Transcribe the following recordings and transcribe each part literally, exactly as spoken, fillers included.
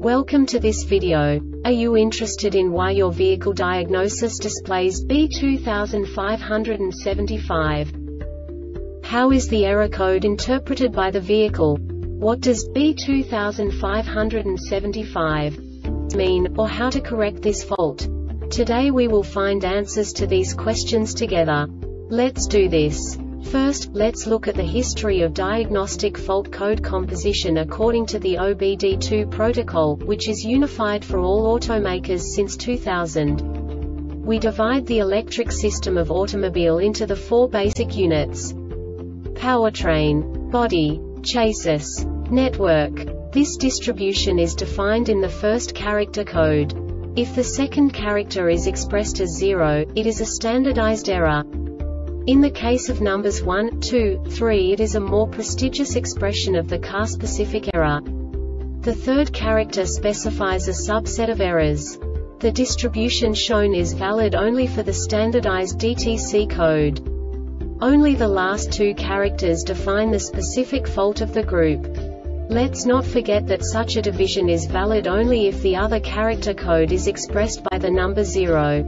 Welcome to this video. Are you interested in why your vehicle diagnosis displays B two five seven five? How is the error code interpreted by the vehicle? What does B two five seven five mean, or how to correct this fault? Today we will find answers to these questions together. Let's do this. First, let's look at the history of diagnostic fault code composition according to the O B D two protocol, which is unified for all automakers since two thousand. We divide the electric system of automobile into the four basic units: powertrain, body, chassis, network. This distribution is defined in the first character code. If the second character is expressed as zero, it is a standardized error. In the case of numbers one, two, three, it is a more prestigious expression of the car-specific error. The third character specifies a subset of errors. The distribution shown is valid only for the standardized D T C code. Only the last two characters define the specific fault of the group. Let's not forget that such a division is valid only if the other character code is expressed by the number zero.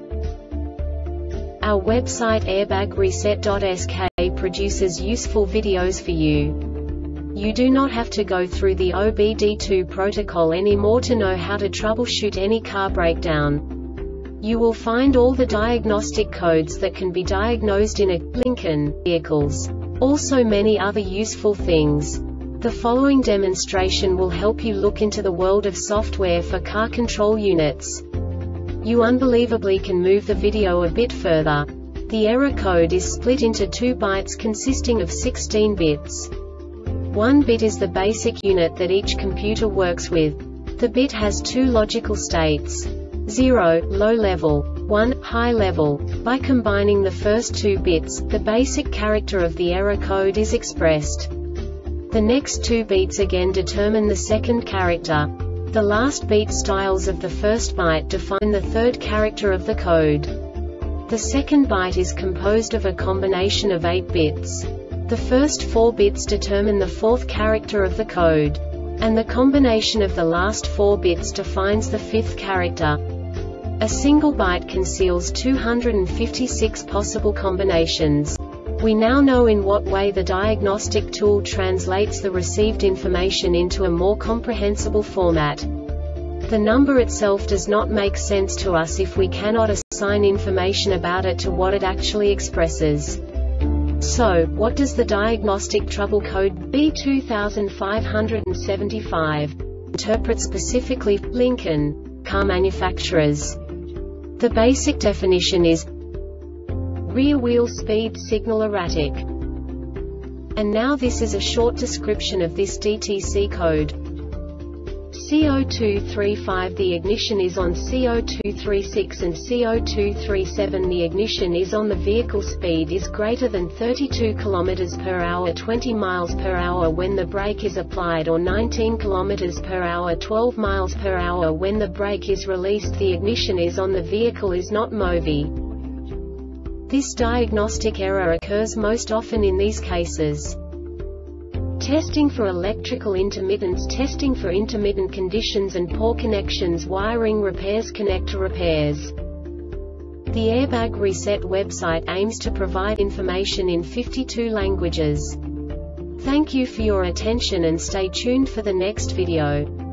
Our website airbag reset dot S K produces useful videos for you. You do not have to go through the O B D two protocol anymore to know how to troubleshoot any car breakdown. You will find all the diagnostic codes that can be diagnosed in a Lincoln vehicles. Also many other useful things. The following demonstration will help you look into the world of software for car control units. You unbelievably can move the video a bit further. The error code is split into two bytes consisting of sixteen bits. One bit is the basic unit that each computer works with. The bit has two logical states: zero, low level, one, high level. By combining the first two bits, the basic character of the error code is expressed. The next two beats again determine the second character. The last beat styles of the first byte define the third character of the code. The second byte is composed of a combination of eight bits. The first four bits determine the fourth character of the code. And the combination of the last four bits defines the fifth character. A single byte conceals two hundred fifty-six possible combinations. We now know in what way the diagnostic tool translates the received information into a more comprehensible format. The number itself does not make sense to us if we cannot assign information about it to what it actually expresses. So, what does the diagnostic trouble code B two five seven five interpret specifically for Lincoln car manufacturers? The basic definition is rear wheel speed signal erratic. And now this is a short description of this D T C code. C zero two three five The ignition is on C zero two three six and C zero two three seven The ignition is on. The vehicle speed is greater than thirty-two kilometers per hour twenty miles per hour when the brake is applied, or nineteen kilometers per hour twelve miles per hour when the brake is released. The ignition is on. The vehicle is not moving. This diagnostic error occurs most often in these cases: testing for electrical intermittence, testing for intermittent conditions and poor connections, wiring repairs, connector repairs. The Airbag Reset website aims to provide information in fifty-two languages. Thank you for your attention and stay tuned for the next video.